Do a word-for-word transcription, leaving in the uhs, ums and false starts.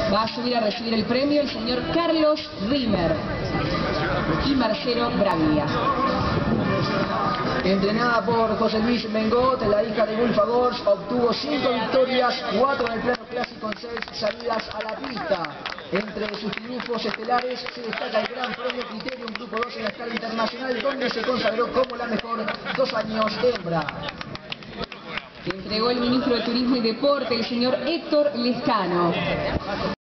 Va a subir a recibir el premio el señor Carlos Rimmer y Marcelo Bravia. Entrenada por José Luis Mengot, la hija de Gulf Agors, obtuvo cinco victorias, cuatro en el plano clásico en seis salidas a la pista. Entre sus triunfos estelares se destaca el Gran Premio Criterium Grupo dos en la escala internacional, donde se consagró como la mejor dos años hembra. Que entregó el ministro de Turismo y Deporte, el señor Héctor Lescano.